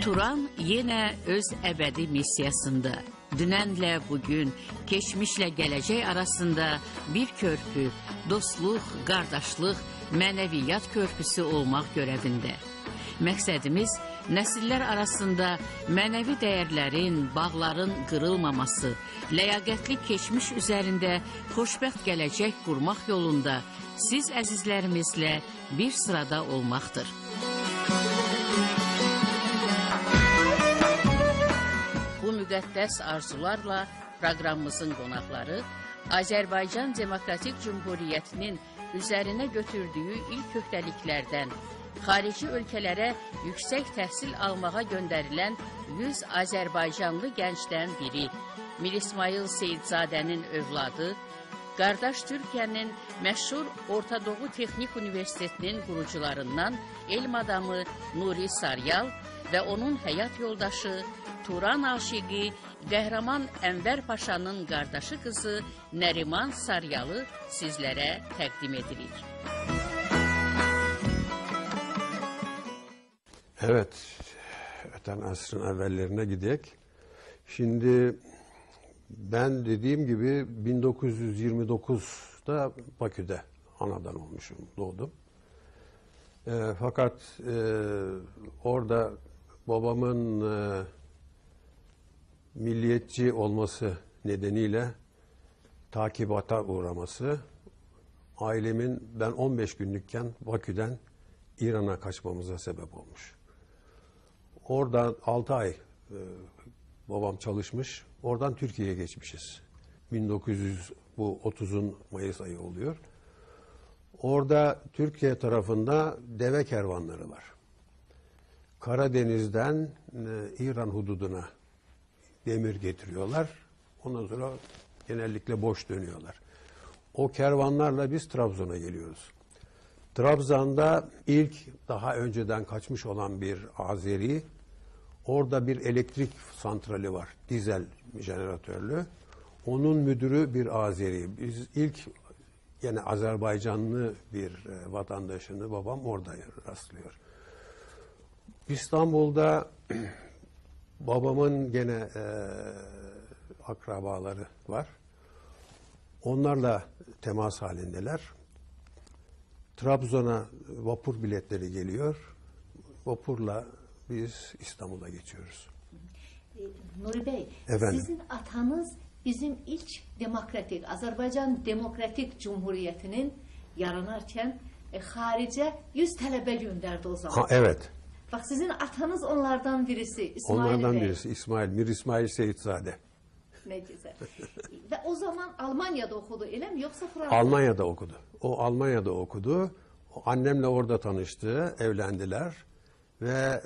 Turan yine öz ebedi misyasında. Dünenle bugün, geçmişle gelecek arasında bir köprü, dostluq, qardaşlıq, mənəviyyat köprüsü olmaq görevinde. Məqsədimiz nesiller arasında mənəvi değerlerin, bağların kırılmaması, ləyaqətli geçmiş üzerinde xoşbəxt gelecek kurmaq yolunda siz əzizlərimizlə bir sırada olmaqdır. Bu müqəddəs arzularla proqramımızın qonaqları Azərbaycan Demokratik Cumhuriyeti'nin üzerine götürdüğü ilk köhdeliklerden, xarici ölkəlere yüksek təhsil almağa gönderilen 100 Azərbaycanlı gəncdən biri, Mir İsmail Seyidzadənin övladı, qardaş Türkiyənin məşhur Orta Doğu Texnik Üniversitetinin kurucularından elm adamı Nuri Saryal ve onun həyat yoldaşı, Turan aşıqı, Qəhrəman Ənvər Paşanın qardaşı kızı Nəriman Saryalı sizlere təqdim edirik. Evet, öten asrın evvellerine gidek. Şimdi ben dediğim gibi 1929'da Bakü'de anadan olmuşum, doğdum. Fakat orada babamın milliyetçi olması nedeniyle takibata uğraması, ailemin ben 15 günlükken Bakü'den İran'a kaçmamıza sebep olmuş. Oradan 6 ay babam çalışmış. Oradan Türkiye'ye geçmişiz. 1930'un Mayıs ayı oluyor. Orada Türkiye tarafında deve kervanları var. Karadeniz'den İran hududuna demir getiriyorlar. Ondan sonra genellikle boş dönüyorlar. O kervanlarla biz Trabzon'a geliyoruz. Trabzon'da ilk daha önceden kaçmış olan bir Azeri, orada bir elektrik santrali var, dizel jeneratörlü. Onun müdürü bir Azeri. Biz ilk yine Azerbaycanlı bir vatandaşını babam orada rastlıyor. İstanbul'da babamın gene akrabaları var. Onlarla temas halindeler. Trabzon'a vapur biletleri geliyor. Vapurla biz İstanbul'a geçiyoruz. Nuri Bey, efendim? Sizin atanız bizim ilk demokratik, Azerbaycan Demokratik Cumhuriyeti'nin yaranarken harice 100 talebe gönderdi o zaman. Ha, evet. Bak sizin atanız onlardan birisi İsmail Onlardan Bey. birisi İsmail, Mir İsmail Seyidzade. Ne güzel. Ve o zaman Almanya'da okudu, öyle mi? Yoksa Fransa'da? Almanya'da okudu. O Almanya'da okudu. O annemle orada tanıştı, evlendiler. Ve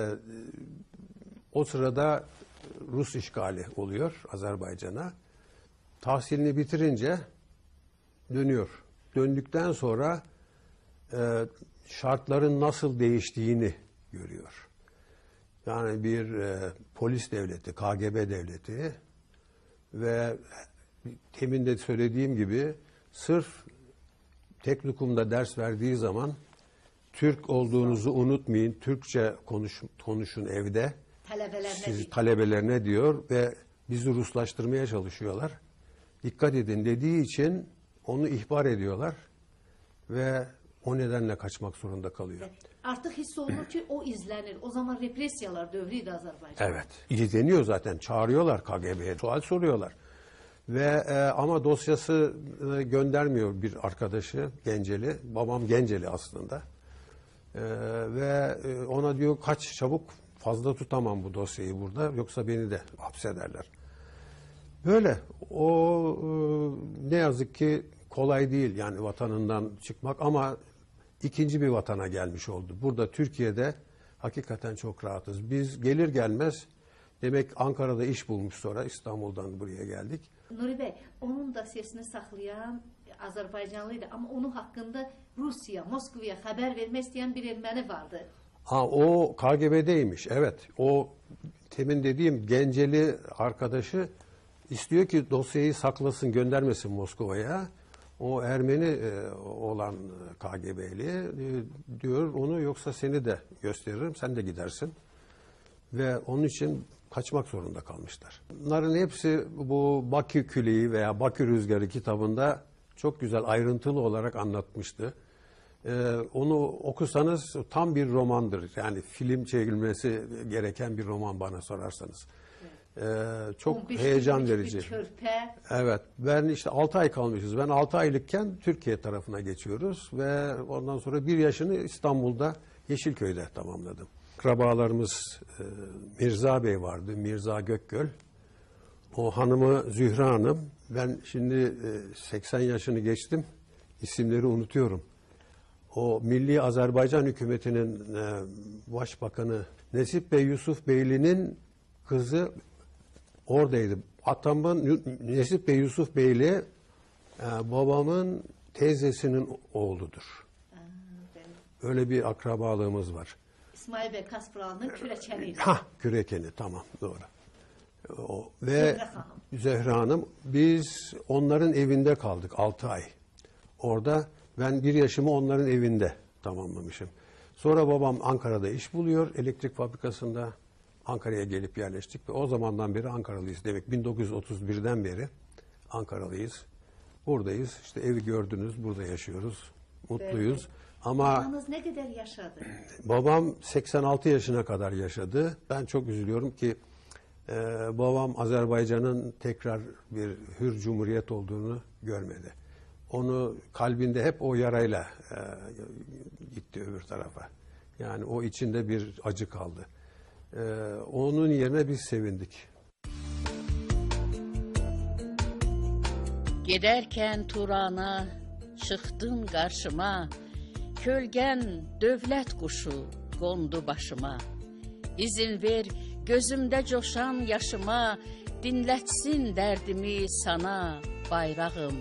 o sırada Rus işgali oluyor Azerbaycan'a. Tahsilini bitirince dönüyor. Döndükten sonra şartların nasıl değiştiğini görüyor. Yani bir polis devleti, KGB devleti ve temin de söylediğim gibi sırf teknikumda ders verdiği zaman Türk olduğunuzu unutmayın, Türkçe konuşun evde. Talebelerine diyor ve bizi Ruslaştırmaya çalışıyorlar. Dikkat edin dediği için onu ihbar ediyorlar ve o nedenle kaçmak zorunda kalıyor. Artık hissolunur ki o izlenir. O zaman represyalar dövrüydü Azerbaycan. Evet. İzleniyor zaten. Çağırıyorlar KGB'ye. Sual soruyorlar. Ve ama dosyası göndermiyor bir arkadaşı Genceli. Babam Genceli aslında. Ve ona diyor kaç çabuk, fazla tutamam bu dosyayı burada. Yoksa beni de hapsederler. Böyle. O ne yazık ki kolay değil yani vatanından çıkmak ama ikinci bir vatana gelmiş oldu. Burada Türkiye'de hakikaten çok rahatız. Biz gelir gelmez demek Ankara'da iş bulmuş, sonra İstanbul'dan buraya geldik. Nuri Bey, onun dosyasını saklayan Azerbaycanlıydı ama onun hakkında Rusya, Moskova'ya haber vermek isteyen bir Ermeni vardı. Ha, o KGB'deymiş, evet. O temin dediğim Genceli arkadaşı istiyor ki dosyayı saklasın, göndermesin Moskova'ya. O Ermeni olan KGB'li diyor onu, yoksa seni de gösteririm, sen de gidersin. ve onun için kaçmak zorunda kalmışlar. Bunların hepsi bu Bakü Küleği veya Bakü Rüzgarı kitabında çok güzel ayrıntılı olarak anlatmıştı. Onu okusanız tam bir romandır. Yani film çekilmesi gereken bir roman bana sorarsanız. Çok heyecan verici. Evet. Ben işte 6 ay kalmışız. Ben 6 aylıkken Türkiye tarafına geçiyoruz ve ondan sonra 1 yaşını İstanbul'da Yeşilköy'de tamamladım. Akrabalarımız Mirza Bey vardı, Mirza Gökgöl. O hanımı Zühre Hanım. Ben şimdi 80 yaşını geçtim. İsimleri unutuyorum. O Milli Azerbaycan Hükümeti'nin başbakanı Nesip Bey Yusuf Beyli'nin kızı oradaydı. Atamın Nesip Bey Yusuf Beyli babamın teyzesinin oğludur. Öyle bir akrabalığımız var. İsmail Bey Kasparoğlu'nun kürekeni. Kürekeni, tamam, doğru. Ve Zehra Hanım, biz onların evinde kaldık 6 ay. Orada ben 1 yaşımı onların evinde tamamlamışım. Sonra babam Ankara'da iş buluyor, elektrik fabrikasında. Ankara'ya gelip yerleştik ve o zamandan beri Ankaralıyız. Demek 1931'den beri Ankaralıyız. Buradayız. İşte evi gördünüz, burada yaşıyoruz. Mutluyuz. Evet. Ama babanız ne kadar yaşadı? Babam 86 yaşına kadar yaşadı. Ben çok üzülüyorum ki babam Azerbaycan'ın tekrar bir hür cumhuriyet olduğunu görmedi. Onu kalbinde hep o yarayla gitti öbür tarafa. Yani o içinde bir acı kaldı. Onun yerine biz sevindik. Giderken Turan'a çıktın karşıma, kölgen dövlət kuşu kondu başıma. İzin ver gözümde coşan yaşıma, dinletsin derdimi sana bayrağım.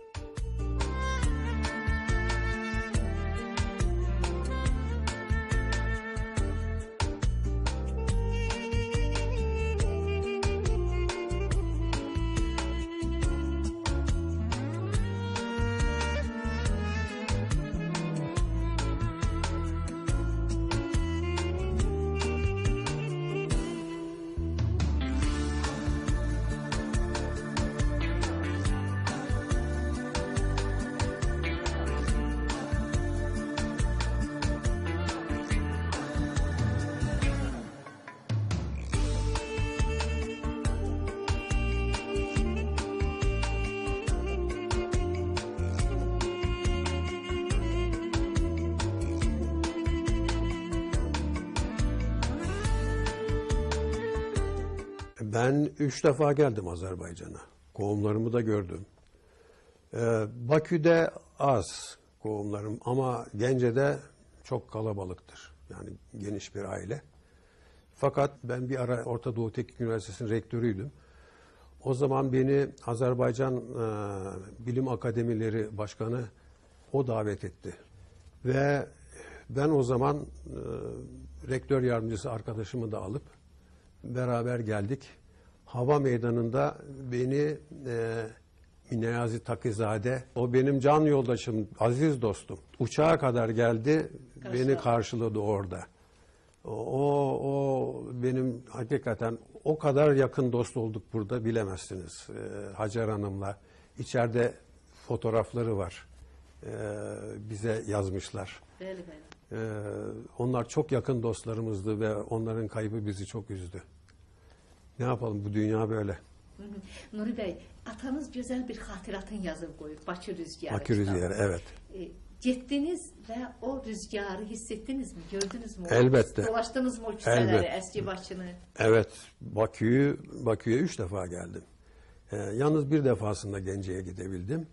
Ben 3 defa geldim Azerbaycan'a. Kovumlarımı da gördüm. Bakü'de az kovumlarım ama Gence'de çok kalabalıktır. Yani geniş bir aile. Fakat ben bir ara Orta Doğu Teknik Üniversitesi'nin rektörüydüm. O zaman beni Azerbaycan Bilim Akademileri Başkanı o davet etti. Ve ben o zaman rektör yardımcısı arkadaşımı da alıp beraber geldik. Hava meydanında beni Niyazi Takizade, o benim can yoldaşım, aziz dostum. Uçağa kadar geldi, beni karşıladı orada. O benim hakikaten o kadar yakın dost olduk burada bilemezsiniz. Hacer Hanım'la içeride fotoğrafları var. Bize yazmışlar. Onlar çok yakın dostlarımızdı ve onların kaybı bizi çok üzdü. Ne yapalım, bu dünya böyle. Nuri Bey, atanız güzel bir hatıratın yazıp koyup Bakü Rüzgarı. Bakü Rüzgarı, evet. Gittiniz ve o rüzgarı hissettiniz mi, gördünüz mü? Elbette. Dolaştınız mı o küçeleri, eski Bakü'nü? Evet, Bakü'ye 3 defa geldim. Yalnız bir defasında Gence'ye gidebildim.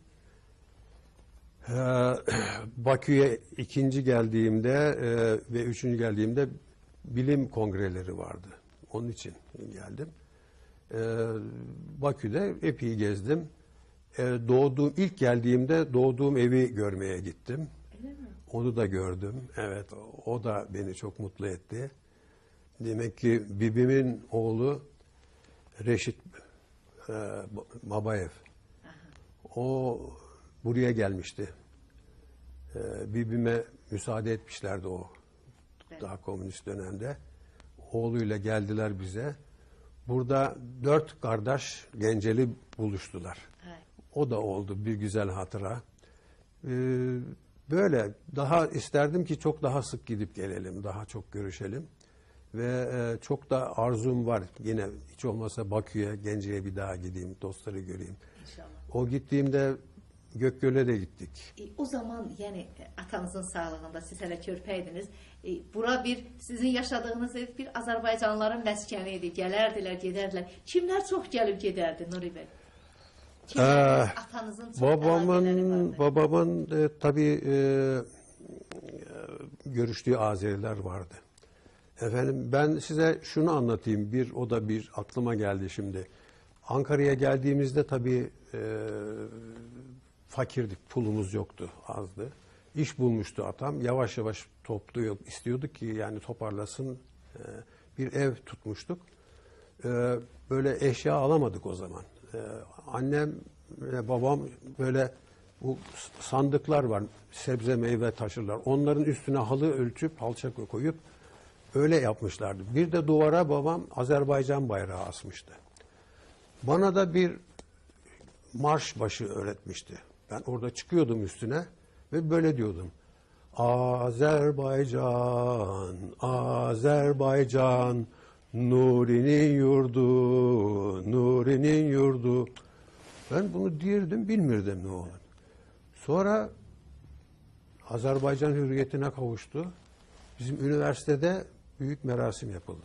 Bakü'ye 2. geldiğimde ve 3. geldiğimde bilim kongreleri vardı. Onun için geldim. Bakü'de epey gezdim. İlk geldiğimde doğduğum evi görmeye gittim. Onu da gördüm. Evet, o da beni çok mutlu etti. Demek ki bibimin oğlu Reşit Babaev. O buraya gelmişti. Bibime müsaade etmişlerdi o daha komünist dönemde. oğluyla geldiler bize. Burada 4 kardeş Genceli buluştular. Evet. O da oldu bir güzel hatıra. Böyle daha isterdim ki çok daha sık gidip gelelim, daha çok görüşelim. Ve çok da arzum var. Yine hiç olmazsa Bakü'ye, Gence'ye bir daha gideyim, dostları göreyim. İnşallah. O gittiğimde Gökgöl'e de gittik. O zaman yani atanızın sağlığında siz hele körpəydiniz. Bura bir sizin yaşadığınız ev bir Azərbaycanlıların məskəni idi. Gələrdilər, gedərdilər. Kimlər çox gəlib gedərdi Nuri Bey? Atanızın çok əlaqələri vardı. Babamın tabii görüştüğü Azeriler vardı. Efendim ben size şunu anlatayım. O da bir aklıma geldi şimdi. Ankara'ya geldiğimizde tabii fakirdik, pulumuz yoktu, azdı. İş bulmuştu atam. Yavaş yavaş topluyor, istiyorduk ki yani toparlasın. Bir ev tutmuştuk. Böyle eşya alamadık o zaman. Annem ve babam böyle bu sandıklar var, sebze meyve taşırlar. Onların üstüne halı ölçüp, halça koyup öyle yapmışlardı. Bir de duvara babam Azerbaycan bayrağı asmıştı. Bana da bir marş başı öğretmişti. Ben orada çıkıyordum üstüne ve böyle diyordum. Azerbaycan, Azerbaycan, Nuri'nin yurdu, Nuri'nin yurdu. Ben bunu diyirdim, bilmirdim ne olur. Sonra Azerbaycan hürriyetine kavuştu. Bizim üniversitede büyük merasim yapıldı.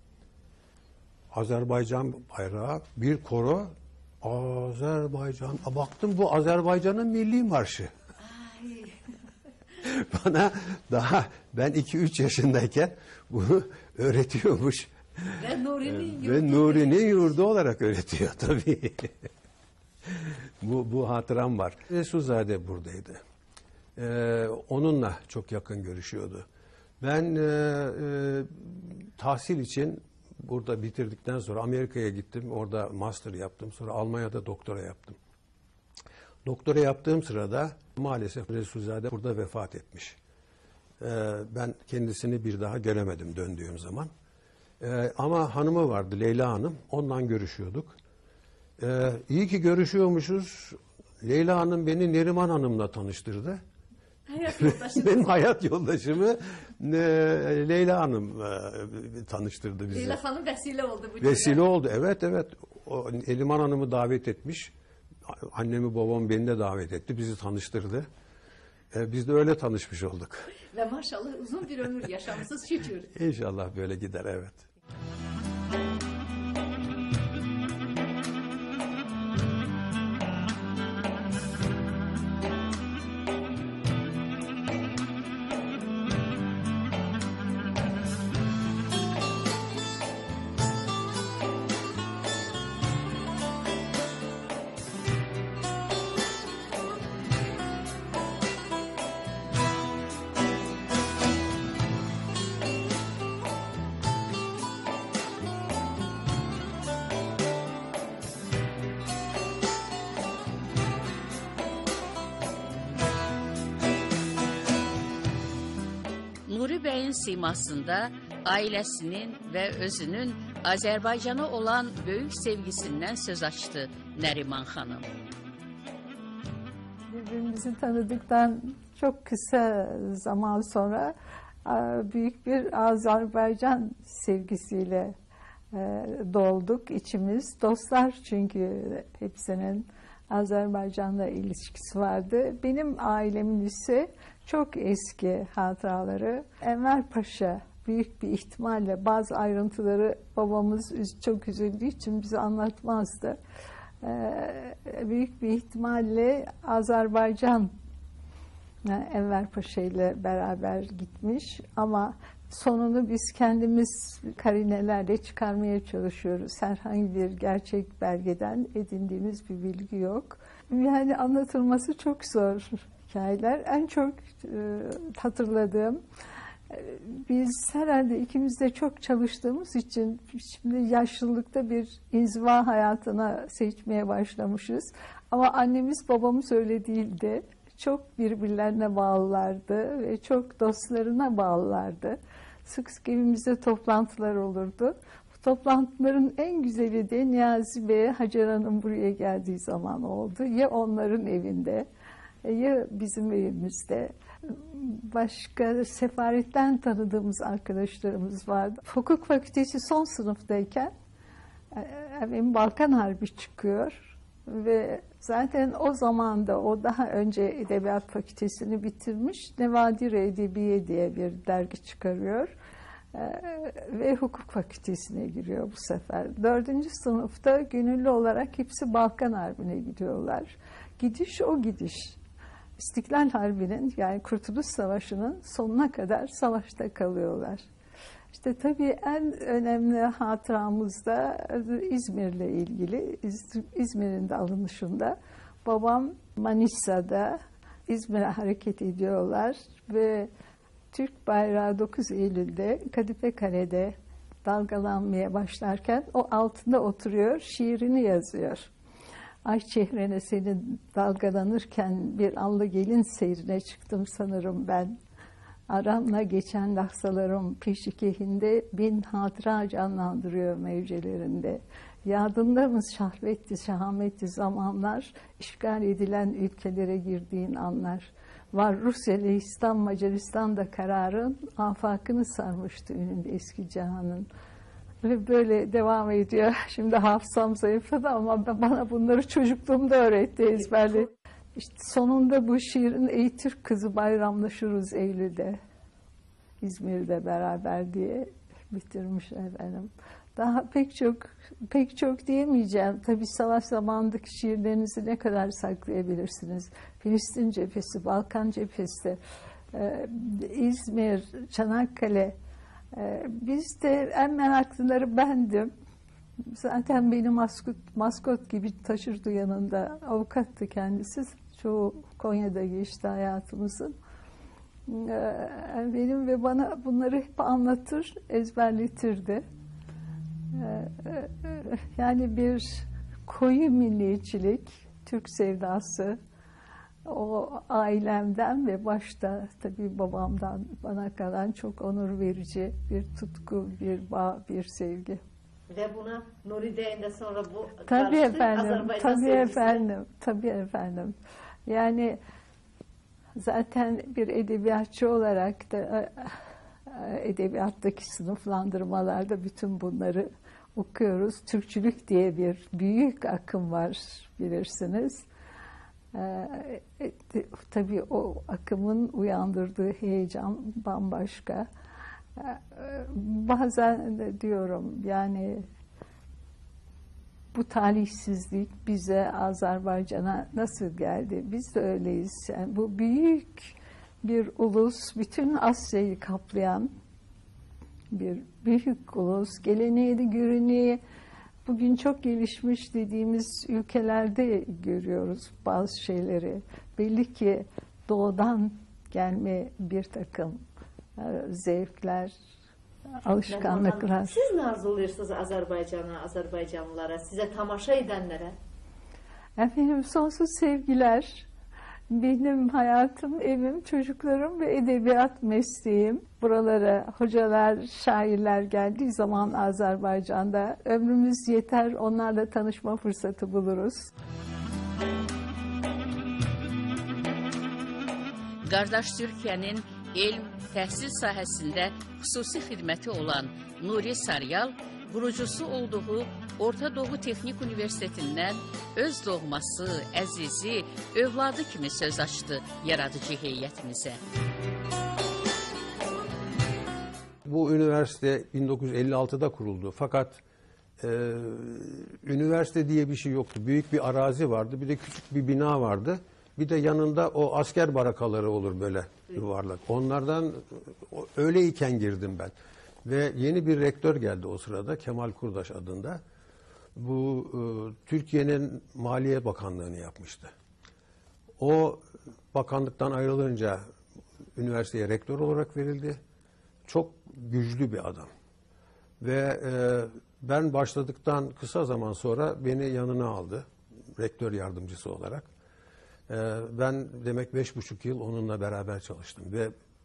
Azerbaycan bayrağı, bir koro, Azerbaycan. Baktım bu Azerbaycan'ın milli marşı. Bana daha ben 2-3 yaşındayken bunu öğretiyormuş. Ve Nuri'nin yurdu olarak öğretiyor tabii. bu hatıram var. Resulzade buradaydı. Onunla çok yakın görüşüyordu. Ben tahsil için burada bitirdikten sonra Amerika'ya gittim. Orada master yaptım. Sonra Almanya'da doktora yaptım. Doktora yaptığım sırada maalesef Resulzade burada vefat etmiş. Ben kendisini bir daha göremedim döndüğüm zaman. Ama hanımı vardı, Leyla Hanım. Ondan görüşüyorduk. İyi ki görüşüyormuşuz. Leyla Hanım beni Neriman Hanım'la tanıştırdı. Benim hayat yoldaşımı Leyla Hanım tanıştırdı bizi. Leyla Hanım vesile oldu bu. Vesile oldu, evet. O, Neriman Hanım'ı davet etmiş. Annemi babam beni de davet etti. Bizi tanıştırdı. Biz de öyle tanışmış olduk. Ve maşallah uzun bir ömür yaşamışsınız şükür. İnşallah böyle gider, evet. Nuri Bey'in simasında ailesinin ve özünün Azerbaycan'a olan büyük sevgisinden söz açtı Neriman Hanım. Birbirimizi tanıdıktan çok kısa zaman sonra büyük bir Azerbaycan sevgisiyle dolduk içimiz. Dostlar çünkü hepsinin Azerbaycan'la ilişkisi vardı. Benim ailemin ise çok eski hatıraları. Enver Paşa büyük bir ihtimalle bazı ayrıntıları babamız çok üzüldüğü için bize anlatmazdı. Büyük bir ihtimalle Azerbaycan Enver Paşa ile beraber gitmiş ama sonunu biz kendimiz karinelerle çıkarmaya çalışıyoruz. Herhangi bir gerçek belgeden edindiğimiz bir bilgi yok. Yani anlatılması çok zor hikayeler. En çok hatırladığım, biz herhalde ikimiz de çok çalıştığımız için şimdi yaşlılıkta bir inziva hayatına seçmeye başlamışız. Ama annemiz babamız öyle değildi. Çok birbirlerine bağlılardı ve çok dostlarına bağlılardı. Sık sık evimizde toplantılar olurdu. Bu toplantıların en güzeli de Niyazi Bey, Hacer Hanım buraya geldiği zaman oldu. Ya onların evinde ya bizim evimizde. Başka sefaretten tanıdığımız arkadaşlarımız vardı. Hukuk fakültesi son sınıftayken benim Balkan Harbi çıkıyor ve zaten o zaman da o daha önce Edebiyat Fakültesini bitirmiş, Nevadire Edebiye diye bir dergi çıkarıyor ve hukuk fakültesine giriyor bu sefer. 4. sınıfta gönüllü olarak hepsi Balkan Harbi'ne gidiyorlar. Gidiş o gidiş. İstiklal Harbi'nin, yani Kurtuluş Savaşı'nın sonuna kadar savaşta kalıyorlar. İşte tabii en önemli hatıramız da İzmir'le ilgili. İzmir'in de alınışında babam Manisa'da İzmir'e hareket ediyorlar ve Türk bayrağı 9 Eylül'de Kadife Kale'de dalgalanmaya başlarken o altında oturuyor, şiirini yazıyor. Ay çehrene senin dalgalanırken bir allı gelin seyrine çıktım sanırım ben. Aramla geçen lahzalarım peşikehinde bin hatıra canlandırıyor mevcelerinde. Yadındamız şahvetti, şahametti zamanlar, işgal edilen ülkelere girdiğin anlar. Var Rusya, Lehistan, Macaristan'da kararın, afakını sarmıştı önünde eski cihanın. Ve böyle devam ediyor. Şimdi hafızam zayıfladı ama bana bunları çocukluğumda öğretti, ezberledi. İşte sonunda bu şiirin Ey Türk kızı bayramlaşırız Eylül'de, İzmir'de beraber diye bitirmiş efendim. Daha pek çok diyemeyeceğim. Tabii savaş zamanındaki şiirlerinizi ne kadar saklayabilirsiniz? Filistin cephesi, Balkan cephesi, İzmir, Çanakkale. Biz de en meraklıları bendim. Zaten beni maskot gibi taşırdı yanında. Avukattı kendisi. Çoğu Konya'da geçti hayatımızın. Benim ve bana bunları hep anlatır, ezberletirdi. Yani bir koyu milliyetçilik, Türk sevdası, o ailemden ve başta tabii babamdan bana kalan çok onur verici bir tutku, bir bağ, bir sevgi. Ve buna Nuri Bey'in sonra bu Tabii efendim, Azerbaycan tabii sevgisi. efendim, tabii efendim. Yani zaten bir edebiyatçı olarak da edebiyattaki sınıflandırmalarda bütün bunları okuyoruz. Türkçülük diye bir büyük akım var bilirsiniz. Tabii o akımın uyandırdığı heyecan bambaşka. Bazen de diyorum yani bu talihsizlik bize Azerbaycan'a nasıl geldi? Biz de öyleyiz. Yani bu büyük bir ulus, bütün Asya'yı kaplayan bir büyük ulus. Geleneği, göreneği bugün çok gelişmiş dediğimiz ülkelerde görüyoruz bazı şeyleri. Belli ki doğudan gelme bir takım zevkler, alışkanlıklar. Siz ne arzuluyorsunuz Azerbaycan'a, Azerbaycanlılara, size tamaşa edenlere? Efendim sonsuz sevgiler. Benim hayatım, evim, çocuklarım ve edebiyat mesleğim. Buralara hocalar, şairler geldiği zaman Azerbaycan'da ömrümüz yeter, onlarla tanışma fırsatı buluruz. Qardaş Türkiyənin elm, təhsil sahəsində xüsusi xidməti olan Nuri Saryal, qurucusu olduğu Orta Doğu Texnik Universitetindən öz doğması, əzizi, övladı kimi söz açdı yaradıcı heyətimizə. Bu üniversite 1956'da kuruldu. Fakat üniversite diye bir şey yoktu. Büyük bir arazi vardı, bir de küçük bir bina vardı. Bir de yanında o asker barakaları olur böyle yuvarlak. Onlardan öyleyken girdim ben. Ve yeni bir rektör geldi o sırada, Kemal Kurdaş adında. Bu Türkiye'nin Maliye Bakanlığı'nı yapmıştı. O bakanlıktan ayrılınca üniversiteye rektör olarak verildi. Çok güçlü bir adam. Ve ben başladıktan kısa zaman sonra beni yanına aldı. Rektör yardımcısı olarak. Ben demek 5,5 yıl onunla beraber çalıştım. Ve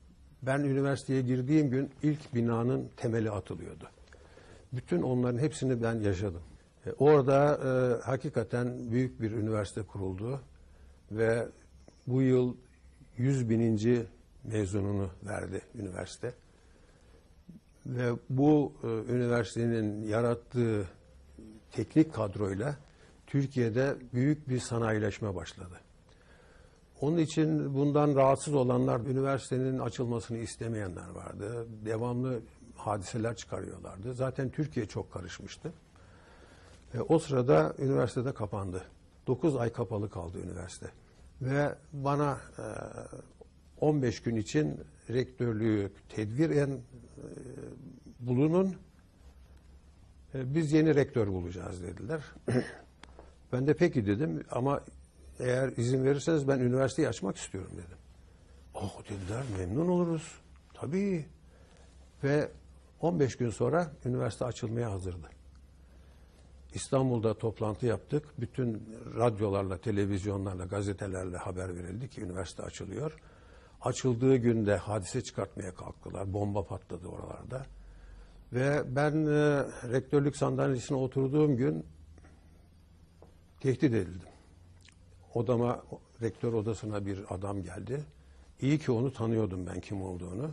Ben üniversiteye girdiğim gün ilk binanın temeli atılıyordu. Bütün onların hepsini ben yaşadım. Orada hakikaten büyük bir üniversite kuruldu ve bu yıl 100.000. mezununu verdi üniversite. Ve bu üniversitenin yarattığı teknik kadroyla Türkiye'de büyük bir sanayileşme başladı. Onun için bundan rahatsız olanlar, üniversitenin açılmasını istemeyenler vardı. Devamlı hadiseler çıkarıyorlardı. Zaten Türkiye çok karışmıştı. O sırada üniversitede kapandı. 9 ay kapalı kaldı üniversite. Ve bana 15 gün için rektörlüğü tedbiren bulunun, biz yeni rektör bulacağız dediler. Ben de peki dedim ama eğer izin verirseniz ben üniversiteyi açmak istiyorum dedim. Oh dediler, memnun oluruz. Tabii. Ve 15 gün sonra üniversite açılmaya hazırdı. İstanbul'da toplantı yaptık. Bütün radyolarla, televizyonlarla, gazetelerle haber verildi ki üniversite açılıyor. Açıldığı günde hadise çıkartmaya kalktılar. Bomba patladı oralarda. Ve ben rektörlük sandalyesine oturduğum gün tehdit edildim. Odama, rektör odasına bir adam geldi. İyi ki onu tanıyordum ben kim olduğunu.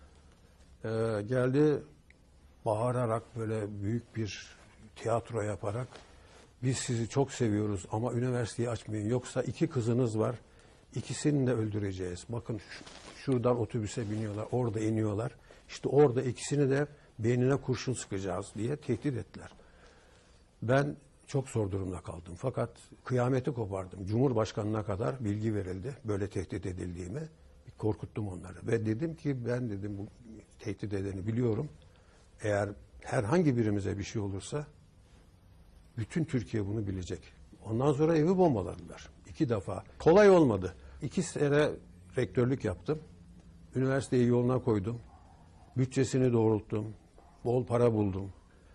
Geldi bağırarak böyle büyük bir tiyatro yaparak biz sizi çok seviyoruz ama üniversiteyi açmayın. Yoksa 2 kızınız var. İkisini de öldüreceğiz. Bakın şuradan otobüse biniyorlar. Orada iniyorlar. İşte orada ikisini de beynine kurşun sıkacağız diye tehdit ettiler. Ben çok zor durumda kaldım. Fakat kıyameti kopardım. Cumhurbaşkanına kadar bilgi verildi. Böyle tehdit edildiğimi. Korkuttum onları. Ve dedim ki ben dedim bu tehdit edeni biliyorum. Eğer herhangi birimize bir şey olursa bütün Türkiye bunu bilecek. Ondan sonra evi bombaladılar. 2 defa. Kolay olmadı. 2 sene rektörlük yaptım. Üniversiteyi yoluna koydum. Bütçesini doğrulttum. Bol para buldum.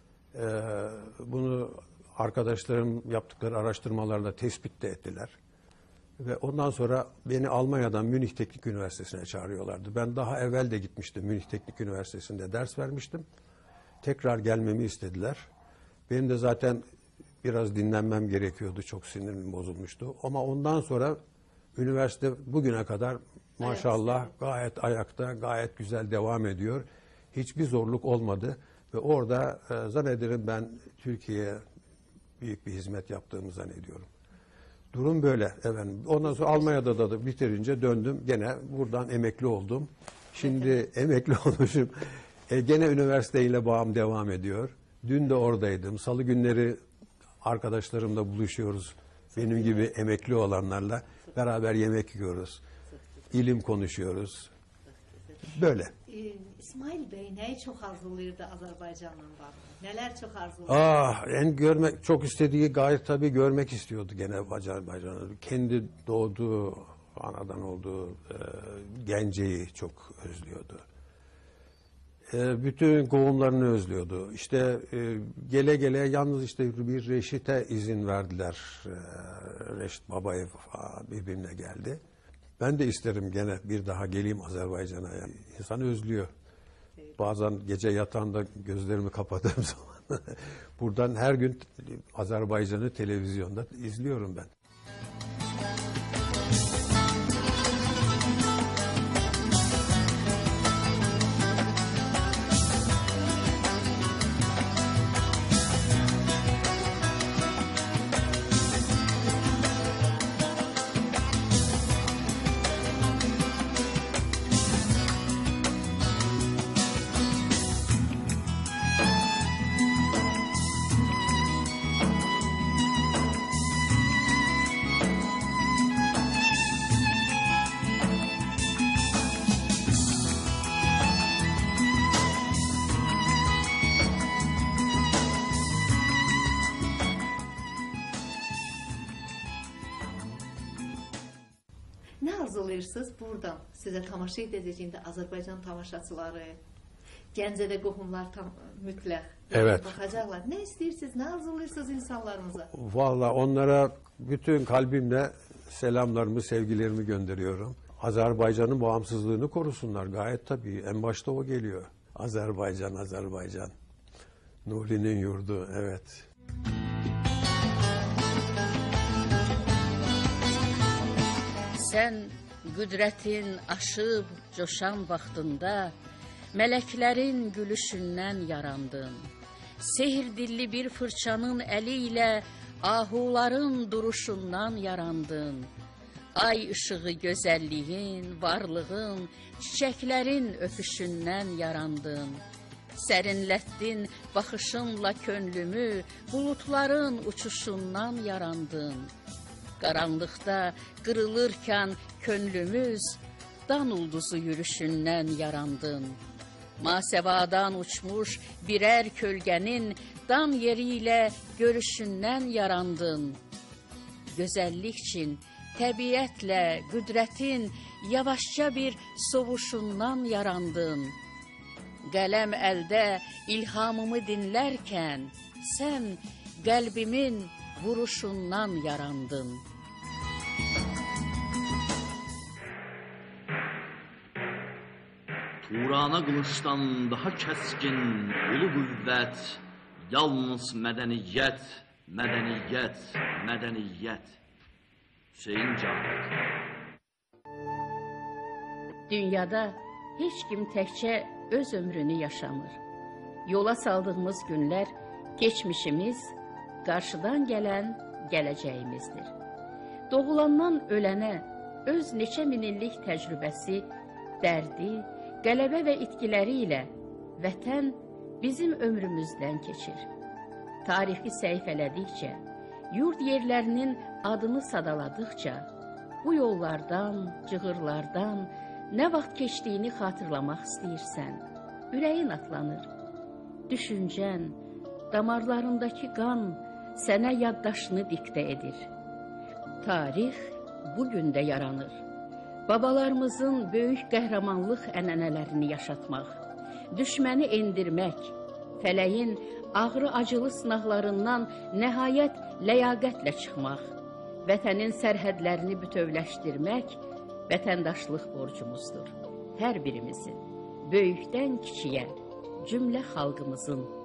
Bunu arkadaşlarım yaptıkları araştırmalarla tespit de ettiler. Ve ondan sonra beni Almanya'dan Münih Teknik Üniversitesi'ne çağırıyorlardı. Ben daha evvel de gitmiştim. Münih Teknik Üniversitesi'nde ders vermiştim. Tekrar gelmemi istediler. Benim de zaten biraz dinlenmem gerekiyordu. Çok sinirim bozulmuştu. Ama ondan sonra üniversite bugüne kadar maşallah gayet ayakta, gayet güzel devam ediyor. Hiçbir zorluk olmadı. Ve orada zannederim ben Türkiye'ye büyük bir hizmet yaptığımı zannediyorum. Durum böyle efendim. Ondan sonra Almanya'da da bitirince döndüm. Gene buradan emekli oldum. Şimdi emekli olmuşum. Gene üniversiteyle bağım devam ediyor. Dün de oradaydım. Salı günleri arkadaşlarımla buluşuyoruz. Benim gibi emekli olanlarla beraber yemek yiyoruz. İlim konuşuyoruz. Böyle. İsmail Bey neyi çok arzulayırdı Azərbaycanla bağlı? Neler çok arzulayırdı? En görmek çok istediği gayet tabii görmek istiyordu gene Azerbaycan'ı. Kendi doğduğu, anadan olduğu Gence'yi çok özlüyordu. Bütün kovumlarını özlüyordu. İşte gele gele yalnız işte bir Reşit'e izin verdiler. Reşit Babayev birbirine geldi. Ben de isterim gene bir daha geleyim Azerbaycan'a. Yani İnsan özlüyor. Bazen gece yatağında gözlerimi kapadığım zaman buradan her gün Azerbaycan'ı televizyonda izliyorum ben. Ne arzulayırsınız buradan size tamaşa edəcəyində Azərbaycan tamaşaçıları, Gəncədə qohumlar tam mütləq Evet. bakacaklar. Ne istiyorsunuz, ne arzulayırsınız insanlarımıza? Vallahi onlara bütün kalbimle selamlarımı, sevgilerimi gönderiyorum. Azerbaycan'ın bağımsızlığını korusunlar. Gayet tabii. En başta o geliyor. Azerbaycan, Azerbaycan. Nuri'nin yurdu, evet. Sən qüdrətin aşıb coşan vaxtında mələklərin gülüşündən yarandın. Sehir dilli bir fırçanın əli ilə ahuların duruşundan yarandın. Ay ışığı gözəlliyin, varlığın, çiçəklərin öpüşündən yarandın. Sərinlətdin baxışınla könlümü, bulutların uçuşundan yarandın. Qaranlıqda qırılırkən könlümüz, dan ulduzu yürüşündən yarandın. Masəvadan uçmuş birər kölgənin dan yeri ilə görüşündən yarandın. Gözəllik üçün təbiətlə, qüdrətin yavaşca bir sovuşundan yarandın. Qələm əldə ilhamımı dinlərkən, sən qəlbimin vuruşundan yarandın. Turana qılıçdan daha kəskin ulu qüvvət, yalnız mədəniyyət, mədəniyyət, mədəniyyət. Hüseyin Cavit. Dünyada heç kim təkcə öz ömrünü yaşamır. Yola saldığımız günlər keçmişimiz, qarşıdan gələn gələcəyimizdir. Doğulandan ölənə öz neçə min illik təcrübəsi, dərdi, qələbə və itkiləri ilə vətən bizim ömrümüzdən keçir. Tarixi səhifələdikcə, yurd yerlərinin adını sadaladıqca, bu yollardan, cığırlardan nə vaxt keçdiyini xatırlamaq istəyirsən, ürəyin atlanır. Düşüncən, damarlarındakı qan sənə yaddaşını diktə edir. Tarix bugün də yaranır. Babalarımızın böyük qəhrəmanlıq ənənələrini yaşatmaq, düşməni endirmək, fələyin ağrı-acılı sınaqlarından nəhayət ləyaqətlə çıxmaq, vətənin sərhədlərini bütövləşdirmək vətəndaşlıq borcumuzdur. Hər birimizin, böyükdən kiçiyə, cümlə xalqımızın.